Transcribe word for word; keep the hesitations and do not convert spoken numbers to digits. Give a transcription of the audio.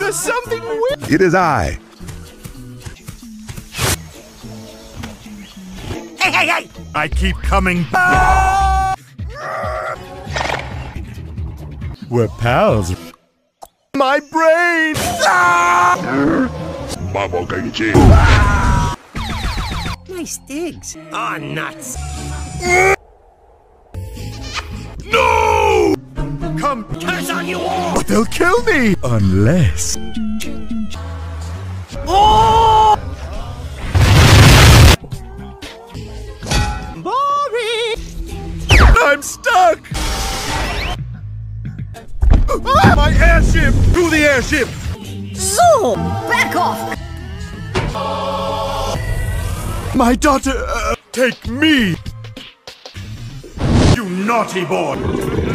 There's something weird. It is I. Hey, hey, hey! I keep coming back. We're pals. My brain! Nice digs. Oh, nuts. No! Come, Curse on you all! but they'll kill me! Unless... Oh! Boring! I'm stuck! Ah, my airship! To the airship! Zoom! Back off! My daughter, uh, take me! You naughty boy!